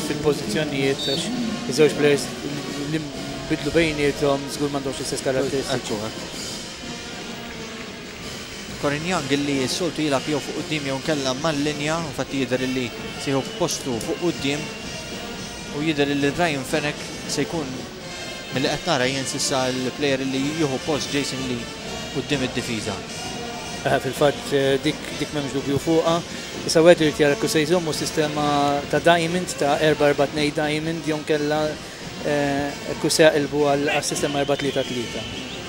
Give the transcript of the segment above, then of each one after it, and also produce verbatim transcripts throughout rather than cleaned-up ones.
fil-pożizzjonijiet għax iż-żewġ players li bidlu bejnietom żgur m'għandhomx istess karatteristiċi. Korinjang illi s-soltu jilab jew fuq qudiem jew nkella mal-linja, u fatti jidher illi sieħu postu fuq qudiem u jidher illi Ryan Fenech se jkun milli qed nara jien s'issa l-plejer illi jieħu post Jason Lee qudiem id-difiża. Fil-fatt dik dik m'hemmx dubju fuqha. Issa wieħed irid jara kif se jżommu sistema ta' diamond ta' erba' erba' tnejn diamond jew nkella kif se jaqilbu għas-sistema erba' tlieta tlieta.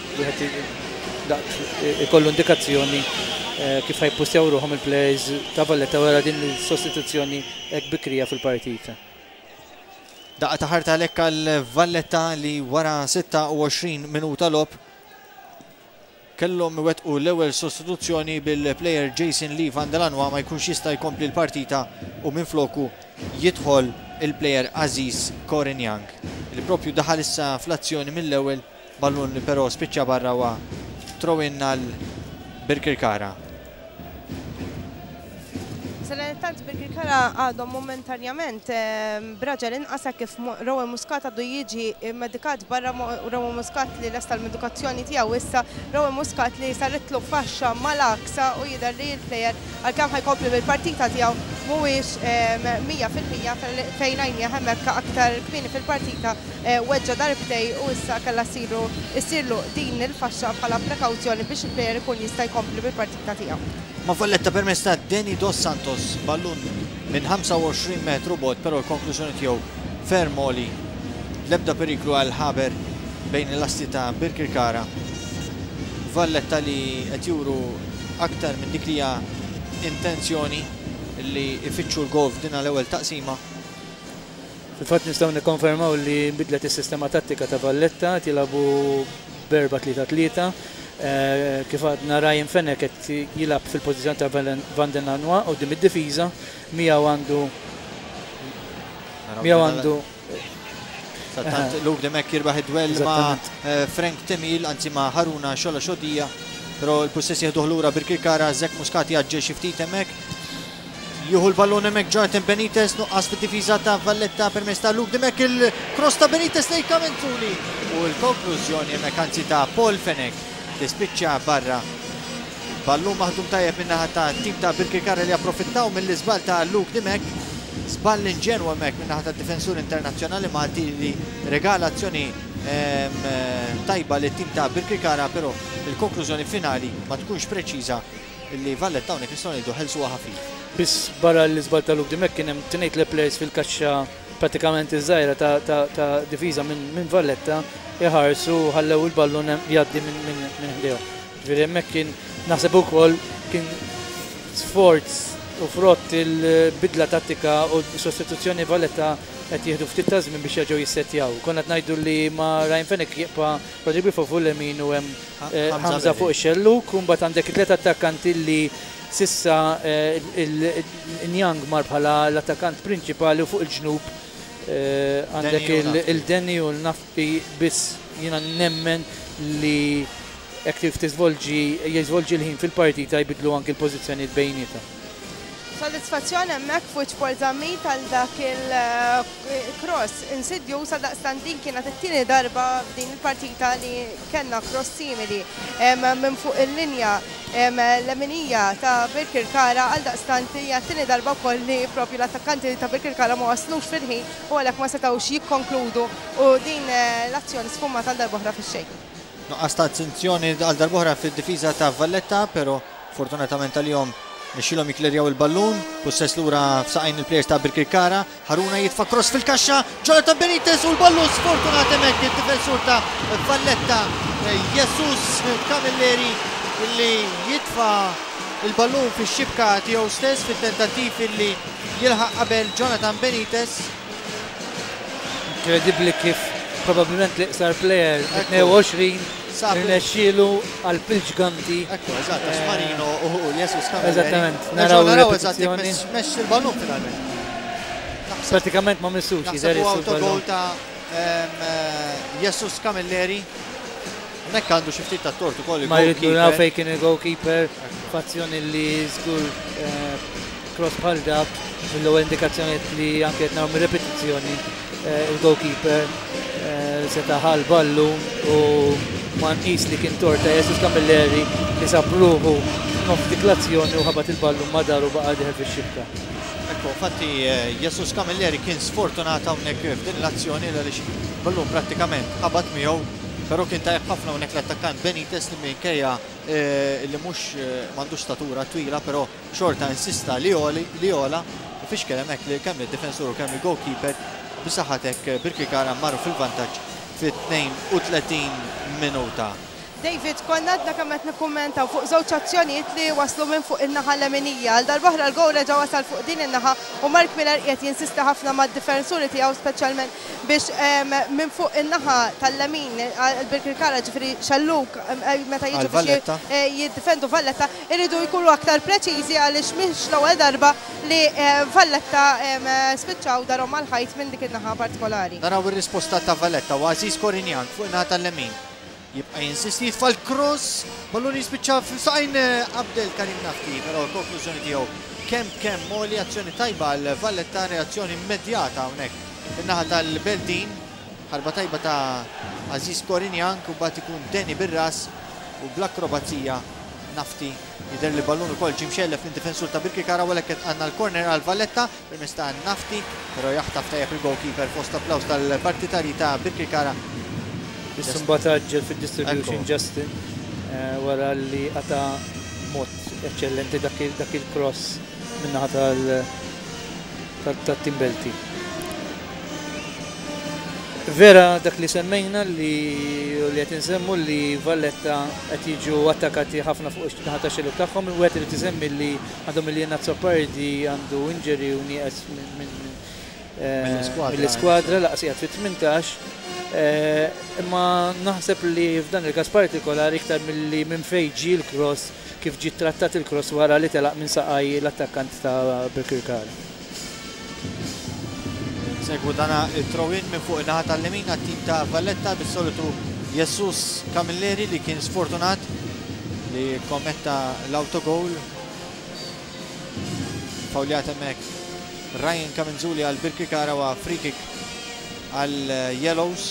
Wieħed ikollu indikazzjoni kif ħajpustjaw ruħhom il-players ta' Valletta wara din is-sostituzzjoni hekk bikrija fil-partita. Daqqa ta' ħarta għalhekk għal Valletta li wara sitta u għoxrin minuta lob kellhom iwettqu l-ewwel sostituzzjoni bil-plejer Jason Lee van Delanwa ma jkunx jista' jkompli l-partita u minfloku jidħol il-plejer Aziz Korinjang li propju daħal issa fl-azzjoni mill-ewwel ballun li però spiċċa barra wa throw-in għal Birkirkara. Tant Birkirkara għadhom momentanjament braġel inqasa kif Rowan Muscat għadu jiġi medikat barra Rowan Muscat li lesta l-medikazzjoni tiegħu issa Rowan Muscat li saritlu faxxa mal-aksa u jidher li l-plejer għalkemm ħajkompli bil-partita tiegħu mhuwiex mija fil-mija fejn għajnija hemmhekk aktar kmieni fil-partita weġġa darbtej u issa kellha ssiru issirlu din il-faxxa bħala prekawzjoni biex il-plejer ikun jista' jkompli bil-partita tiegħu. Ma Valletta permezz ta' Denny Dos Santos ballun minn ħamsa u għoxrin metru bot, però l-konklużjoni tiegħu ferm oli l-ebda periklu għal ħaber bejn l-asti ta' Birkirkara. Valletta li qed juru aktar minn dik li hija intenzjoni li ifittxu l-golf din l-ewwel taqsima. Fil-fatt nistgħu nikkonfermaw li nbidlet is-sistema tattika ta' Valletta jilagħbu berba tlieta tlieta. Kif għadna Ryan Fenech qed jilab fil-pożizzjoni ta' Van Delanwa u dim id-difiża miegħu għandu miegħu għandu Luke Demek jirbaħ id-dwell ma' Frank Temil, anzi ma' Haruna Xola Xodija, però l-possessi jieħduh lura Birkirkara, Zek Muscat jaġġel xi ftit hemmhekk. Jieħu l-ballun hemmhekk Jonathan Benitez nuqqas fid-difiża ta' Valletta permezz ta' Luke Demek, il-cross ta' Benitez lejn Kamenzuli u l-konklużjoni hemmhekk anzi ta' Paul Fenech tispiċċa barra. Ballun maħdum tajjeb min-naħa ta' tim ta' Birkirkara li approfittaw mill-iżball ta' Luke Demek. Żball inġenwu hemmhekk min-naħa ta' difensur internazzjonali Malti li regala azzjoni tajba lit tim ta' Birkirkara, però il-konklużjoni finali ma tkunx preċiża li Valletta hawnhekk nistgħu ngħidu ħelsuha ħafif. Biss barra l-iżball ta' Luke Demek kien hemm tnejn le players fil-kaxxa pratikament iż-żgħira ta' difiża minn Valletta jħarsu ħallew il-ballun jgħaddi minn ħdejhom. Ġifieri hemmhekk kien naħseb ukoll kien sforz u frott il-bidla tattika u sostituzzjoni Valletta qed jieħdu ftit ta' żmien biex jerġgħu jissettjaw. Konna qed ngħidu li ma' Ryan Fenech jibqa' Rodrigo fuq l-emin u hemm Ħamza fuq ix-xelluk u mbagħad għandek it-tliet attakkanti li sissa il-Njang mar bħala l-attakkant prinċipali u fuq il-ġnub għandek il-Denny u l-Nafti biss jiena nemmen li aktiv tiżvolġi jiżvolġi l-ħin fil-partita jbidlu anke l-pożizzjonijiet bejnieta. Sodisfazzjoni hemmhekk fuq Ċporzamit għal dak il-cross insidju sa daqstant din kienet it-tieni darba f'din il-partita li kellna cross simili minn fuq il-linja l-eminija ta' Birkirkara għal daqstant hija t-tieni darba wkoll li proprju l-attakkanti ta' Birkirkara ma waslux fil-ħin u għalhekk ma setgħux jikkonkludu u din l-azzjoni sfumata għal darba oħra fix-xejn. Nuqqas ta' attenzjoni għal darba oħra fid-difiża ta' Valletta, però fortunatament għalihom nixilhom jiklerjaw il-ballun, possess lura f'saqajn il-plejers ta' Birkirkara, Haruna jitfa' cross fil-kaxxa, Jonathan Benitez u l-ballun sfortunat hemmhekk id-difensur ta' Valletta, Jesus Camilleri illi jitfa' il-ballun fix-xibka tiegħu stess fit-tentattiv illi jilħaq qabel Jonathan Benitez. Inkredibbli kif probabbilment l-iqsar plejer tnejn u għoxrin Irnexxielu għal pilġganti. Ekku, eżatt, Marino u Jesus Camilleri. Eżattament, naraw eżatt, mex il-ballun finalment. Pratikament ma missux, jizeri autogol ta' Jesus Camilleri. Nek għandu xi ftit ta' tortu kolli. Ma jridu naraw fejn kien il-goalkeeper, fazzjoni li żgur cross bħal dak, mill-ewwel indikazzjonijiet li anke qed naraw mir-repetizzjoni il-goalkeeper seta' ħal ballu u ma nqis li kien torta Jesus Camilleri li sab ruħu nof dik l-azzjoni u ħabat il-ballu ma daru baqa' diħel fix-xibka. Ekku, fatti Jesus Camilleri kien sfortunat hawnhekk f'din l-azzjoni għaliex ballun prattikament ħabat miegħu, però kien tajjeb ħafna hawnhekk l-attakkant Benitez li minkejja li mhux m'għandux statura twila, però xorta insista li ola fiex kellem hekk li kemm id-difensur u kemm il-goalkeeper bisaħatek Birkirkara marru fil-vantaġġ fit-tnejn u tletin minuta. David, konna għadna kammet nikkummentaw fuq żewġ azzjonijiet li waslu minn fuq in-naħa l-eminija. Għal darbohra l-gowl reġa' wasal fuq din in-naħa u Mark Miller qiegħed jinsista ħafna mad-difensuri tiegħu speċjalment biex minn fuq in-naħa tal-lemin l-Birkirkara ġifieri Xalluk meta jiġu biex jiddifendu Valletta irridu jkunu aktar preċiżi għaliex mhix l-ewwel darba li Valletta spiċċaw darhom mal-ħajt minn dik in-naħa partikolari. Naraw ir-risposta ta' Valletta u Aziz Korinjan fuq in-naħa tal-lemin. Jibqa' jinsisti jitfall cross, ballun jispiċċa f'saqajn Abdel Karim Nafti, però l-konklużjoni tiegħu kemm kemm moli azzjoni tajba l Valletta reazzjoni immedjata hawnhekk. In-naħa tal-Beldin, ħarba tajba ta' Aziz Korinjan u bagħad ikun Deni bir-ras u bl-akrobazija Nafti jidher li ballun ukoll ġie mxellef minn-difensur ta' Birkirkara u għalhekk għandna l-corner għal Valletta permezz ta' Nafti, però jaħtaf tajjeb il-goalkeeper fost applaws tal-partitari ta' Birkirkara. Is-sumbattaġġel fil-distribution Justin wara li għata mod eccellenti dak il-cross minnaħa tal-Timbelti. Vera dak li semmejna li qed insemmu li Valletta qed jiġu attakkati ħafna fuq ix-naħa tax-xeluk tagħhom, u qed irid isemmi li għandhom il-Ienazzo Pardi għandu injury u nieqes mill-iskwadra laqsijat fit-tmintax. Imma naħseb li f'dan il-każ partikolari iktar milli minn fejn ġie l-cross kif ġie trattat il-cross wara li telaq minn saqaj l-attakkant ta' Birkirkara. Segwu dana il-throw-in minn fuq in-naħa tal-lemin għat-tim ta' Valletta bis-solitu Jesus Camilleri li kien sfortunat li kommetta l-autogol. Fawljat hemmhekk Ryan Kamenzuli għal Birkirkara wa free kick għal Yellows.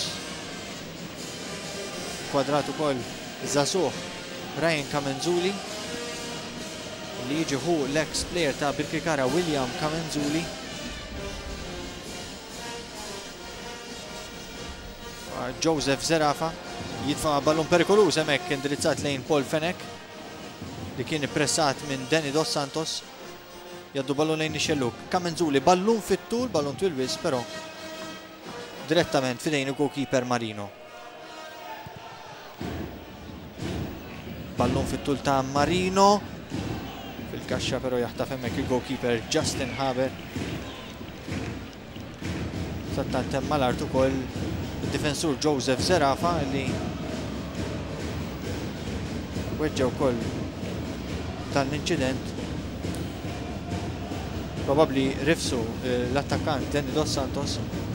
Kwadrat ukoll żagħżugħ Ryan Kamenzuli li jiġi hu l-ex player ta' Birkirkara William Kamenzuli. Joseph Zerafa jitfa' ballun perikoluż hemmhekk indirizzat lejn Paul Fenek li kien ippressat minn Deni Dos Santos. Jaddu ballun lejn Xelluk. Kamenzuli ballun fit-tul, ballun twilwis, però direttament fidejn il-goalkeeper Marino. Ballun fit-tul ta' Marino. Fil-kaxxa però jaħtaf hemmhekk il-goalkeeper Justin Haber. Sattant hemm mal-art ukoll id-difensur Joseph Zerafa li weġġa wkoll tal-inċident. Probabbli rifsu l-attakkant Deni Dos Santos.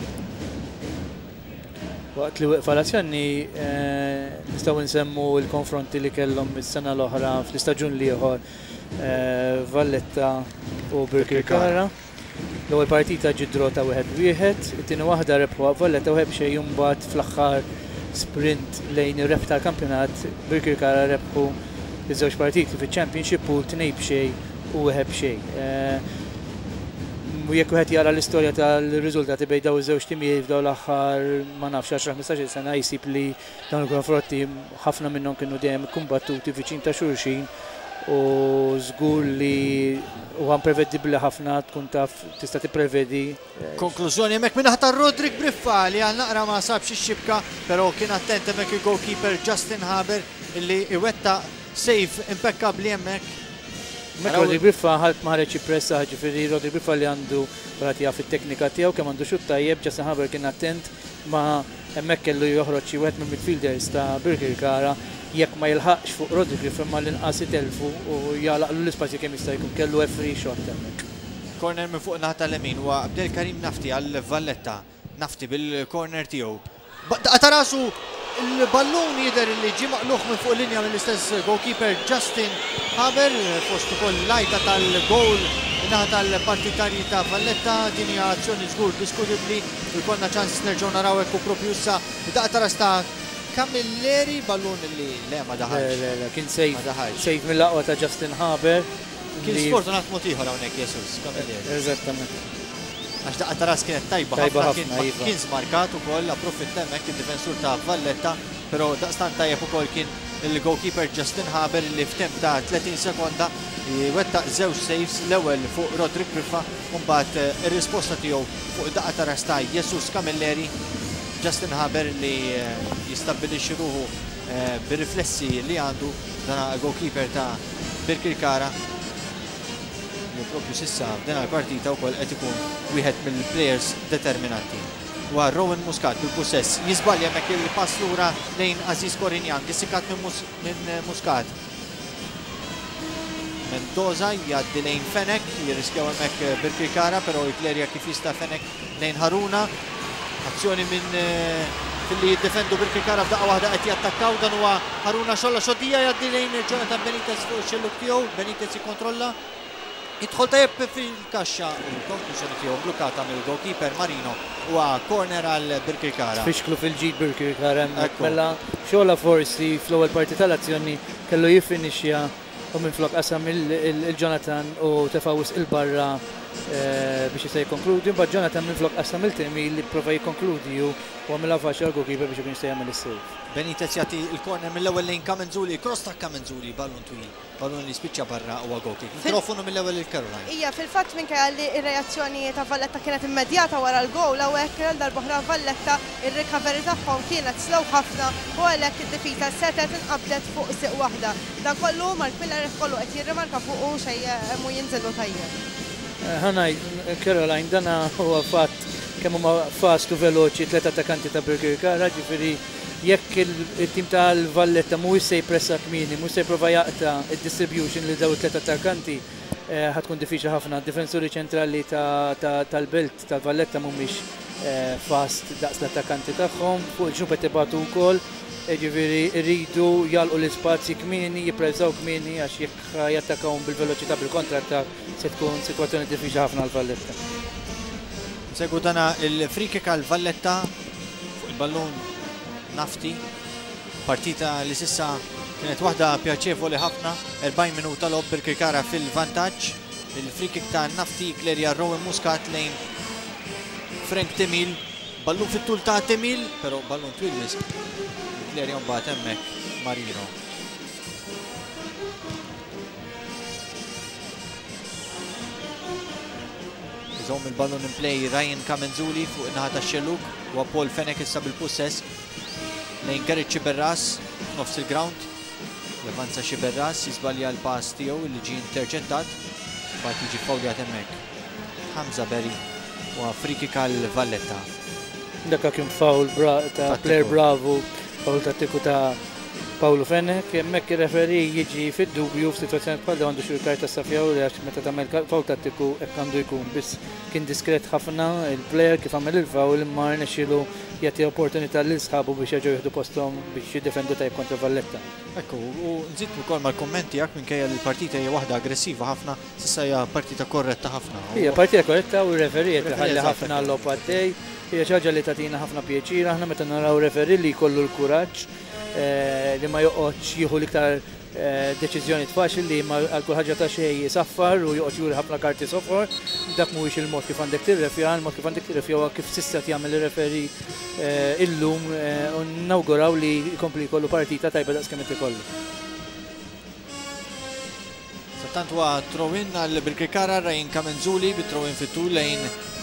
Waqt li weqfa l-azzjoni nistgħu nsemmu l-konfronti li kellhom is-sena l-oħra fl-istaġun ieħor Valletta u Birkirkara. L-ewwel partita ġidrota wieħed wieħed, it-tieni waħda rebħuha Valletta u ħeb xejn imbagħad fl-aħħar sprint lejn ir-rebħ tal-kampjonat Birkirkara rebħu iż-żewġ partiti fiċ-Championship u tnejn b'xejn u wieħed b'xejn. Jekk wieħed jara l-istorja tal-riżultati bejn dawn iż-żewġ timijiet f'dawn l-aħħar ma nafx għaxar ħmistax-il sena jsib li dawn il-konfronti ħafna minnhom kienu dejjem kumbattuti viċin ta' xulxin u żgur li huwa imprevedibbli ħafna tkun taf tista' tipprevedi. Konklużjoni hemmhekk minn ħatar Rodrik Briffa li għal naqra ma sabx ix-xibka, però kien attent hemmhekk il-goalkeeper Justin Haber illi iwetta save impeccabli hemmhekk. Rodrik Briffa ħalb maħreġ jippressa, ġifieri Rodrik Briffa li għandu ratija fit-teknika tiegħu kemm għandu xut tajjeb, Justin Haber kien attent ma hemmhekk kellu joħroġ xi wieħed mill-midfielders ta' Birkirkara jekk ma jilħaqx fuq Rodrik Briffa ma l-inqas itelfu u jalaqlu l-ispazju kemm jista' jkun kellu free shot hemmhekk. Corner minn fuq naħa tal-lemin huwa Abdel Karim Nafti għal Valletta. Nafti bil-corner tiegħu. Ta' rasu il-ballun jidher li ġie maqluħ minn fuq linja mill-istess goalkeeper Justin Haber fost ukoll lajta tal-goal minnaħa tal-partitarji ta' Valletta, din hija azzjoni żgur diskutibbli, jkollna ċans nerġgħu naraw hekk propju issa daqqa taras ta' Camilleri, ballun li le ma daħalx. Kien sejf sejf mill-aqwa ta' Justin Haber. Kien sfortunat mod ieħor hawnhekk Jesus, Camilleri. Eżattament. Għax daqqa taras kienet tajba ħafna, kien smarkat ukoll, approfitta hemmhekk id-difensur ta' Valletta, però daqstant tajjeb ukoll kien il-goalkeeper Justin Haber li f'temp ta' tletin sekonda wettaq żewġ saves, l-ewwel fuq Rodrik Riffa u mbagħad ir-risposta tiegħu fuq daqqa ta' rasta Jesus Camilleri. Justin Haber li jistabbilixxi ruħu bir-riflessi li għandu dan goalkeeper ta' Birkirkara li propju sissa f'din il-partita wkoll qed ikun wieħed mill-players determinanti. Wa Rowan Muscat bil-possess jiżbalja hemmhekk il-pass lura lejn Aziz Korinjan, issikat minn Muscat. Mendoza jgħaddi lejn Fenek, jirriskjaw hemmhekk Birkirkara, però jklerja kif jista' Fenek lejn Haruna. Azzjoni minn filli jiddefendu Birkirkara f'daqqa waħda qed jattakkaw, dan huwa Haruna xolla xodija jgħaddi lejn Jonathan Benitez fuq ix-xelluk tiegħu, Benitez jikkontrolla. Jidħol tajjeb fil-kaxxa u l-konklużjoni tiegħu blukkata mill-goalkeeper Marino u corner għal Birkirkara. Fixklu fil-ġid Birkirkara hemmhekk mela xogħla forsi fl-ewwel parti tal-azzjoni kellu jiffinixxja u minflok qasam il-Jonathan u tefawis il-barra biex jista' jikkonkludi, mbagħad Jonathan minflok qasam il-temi li pprova jikkonkludi u għamilha faċli għall-goalkeeper biex ikun jista' jagħmel is-save. Benitez jagħti il-corner mill-ewwel lejn Kamenzuli, cross ta' Kamenzuli, ballun twil, ballun li spiċċa barra u goal kick. Mikrofonu mill-ewwel il-Caroline. Ija fil-fatt minkejja li r-reazzjoni ta' Valletta kienet immedjata wara l-gowl hawnhekk għal darb'oħra Valletta ir-recovery tagħhom kienet slow ħafna u għalhekk id-difiża setet inqabdet fuq siq waħda. Dan kollu Mark Miller kollu qed jirrimarka fuq u xejn mu jinżelu tajjeb. Ħanaj, Caroline, dana huwa fatt kemm huma fast u veloċi tliet attakkanti ta' Birkirkara, ġifieri jekk il-tim tal-Valletta mhuwiex se jpressa kmieni, mhux se jipprova jaqta' id-distribution li daw it-tliet attakkanti ħatkun diffiċli ħafna. Difensuri ċentrali tal-belt tal-Valletta mhumiex fast daqs l-attakkanti tagħhom, fuq il-ġnub qed ibatu wkoll, ġifieri rridu jalqu l-ispazji kmieni, jippreżaw kmieni għax jekk jattakaw bil-veloċità bil-kontra-attak se tkun sitwazzjoni diffiċli ħafna għall-Valletta. Segu dana il-free kick għall-Valletta fuq il-ballun Nafti, partita li sissa kienet waħda pjaċevoli ħafna, erbgħin minuta lob Birkirkara fil-vantaġġ. Il-free kick ta' Nafti klerja Rowan Muscat lejn Frank Temil, ballun fit-tul ta' Temil, però ballun twil wisq. Klerja mbagħad hemmhekk Marino. Iżomm il-ballun in play Ryan Kamenzuli fuq in-naħa tax-xelluk u Paul Fenek issa bil-possess lejn Gerrit Xiberras f'nofs il-ground. Javanza Xiberras jiżbalja l-pass tiegħu li ġie interċettat, mbagħad jiġi fawljat hemmhekk. Hamza Berry u free kick għal Valletta. Dakka kien foul ta' Player Bravo, foul tattiku ta' Paolo Fenek, hemmhekk ir-referi jiġi fid-dubju f'sitwazzjoni bħal dawn għandu xi karta safjaw li għax meta tagħmel foul tattiku hekk għandu jkun, biss kien diskret ħafna il-plejer kif għamel il-foul imma rnexxielu jagħti opportunità lil sħabu biex jerġgħu jieħdu posthom biex jiddefendu tajb kontra Valletta. Ekku, u nżid ukoll mal-kummenti jak minkejja li l-partita hija waħda aggressiva ħafna, s'issa hija partita korretta ħafna. Hija partita korretta u r-referi qed iħalli ħafna l-lob għaddej, hija xi ħaġa li tagħtina ħafna pjaċir, aħna meta naraw referi li jkollu l-kuraġġ li ma joqgħodx jieħu l-iktar deċiżjoni faċli li ma għal kull ħaġa ta' xejn jisaffar u joqgħod juri ħafna karti soffor, dak mhuwiex il-mod kif għandek tirrefja, il-mod kif għandek tirrefja huwa kif s'issa jagħmel ir-referi illum u nawguraw li jkompli jkollu partita tajba daqs kemm qed ikollu. Sattant huwa throw-in għal Birkirkara Ryan Kamenzuli bit-throw-in fit-tul lejn